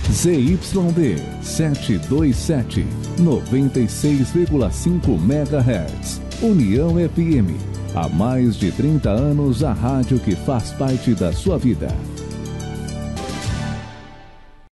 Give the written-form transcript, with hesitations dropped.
ZYD 727, 96,5 MHz. União FM. Há mais de 30 anos, a rádio que faz parte da sua vida.